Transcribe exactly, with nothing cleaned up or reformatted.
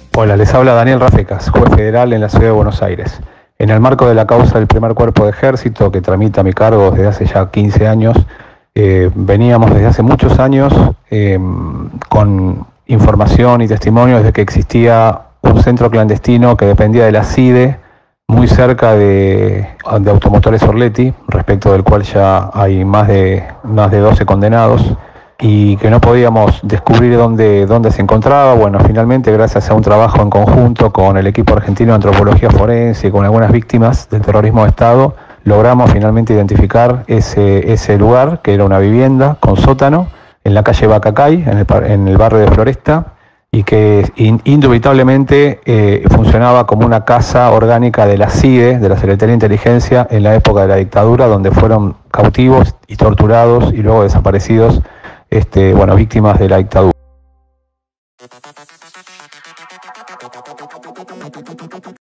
Hola, les habla Daniel Rafecas, juez federal en la Ciudad de Buenos Aires. En el marco de la causa del primer cuerpo de ejército que tramita mi cargo desde hace ya quince años, eh, veníamos desde hace muchos años eh, con información y testimonios de que existía un centro clandestino que dependía de la C I D E, muy cerca de, de Automotores Orletti, respecto del cual ya hay más de, más de doce condenados, y que no podíamos descubrir dónde, dónde se encontraba. Bueno, finalmente, gracias a un trabajo en conjunto con el equipo argentino de antropología forense y con algunas víctimas del terrorismo de Estado, logramos finalmente identificar ese, ese lugar, que era una vivienda con sótano en la calle Bacacay, en el, en el barrio de Floresta, y que indubitablemente eh, funcionaba como una casa orgánica de la C I D E, de la Secretaría de Inteligencia, en la época de la dictadura, donde fueron cautivos y torturados y luego desaparecidos Este, bueno, víctimas de la dictadura.